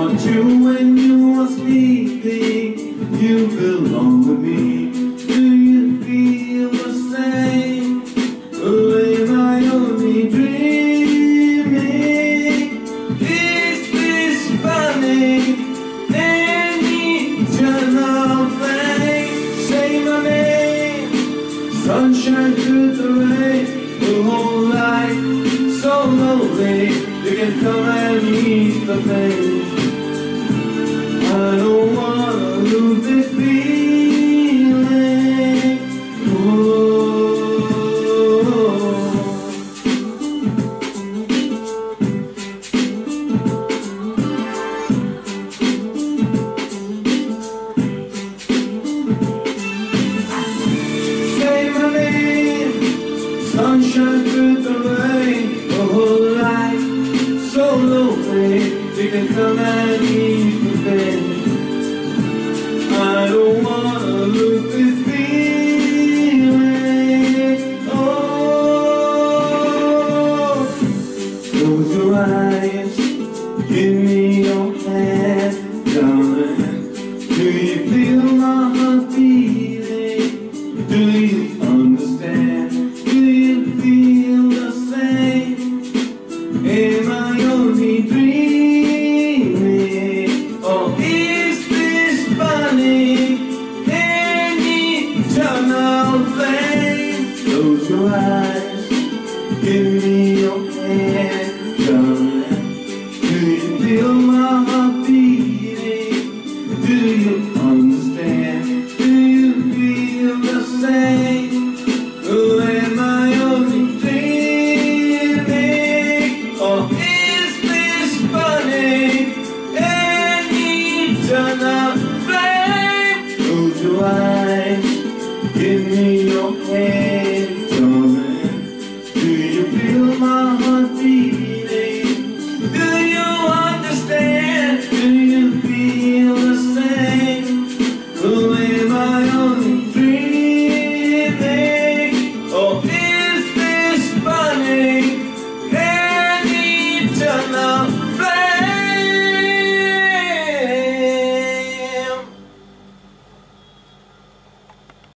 thought you when you were sleeping, you belong with me. Do you feel the same? Or am I only dreaming? Is this funny? Any eternal thing? Say my name, sunshine through the rain. The whole life so lonely. You can come and ease the pain. I don't wanna lose this feeling. Say my name, sunshine through the rain. The whole life so lonely. You can come and ease the pain. I don't